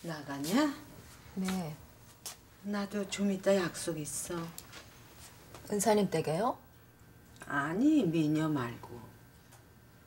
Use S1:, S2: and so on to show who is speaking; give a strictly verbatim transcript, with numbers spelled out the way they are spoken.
S1: 나가냐?
S2: 네.
S1: 나도 좀 이따 약속 있어.
S2: 은사님 댁에요?
S1: 아니, 미녀 말고.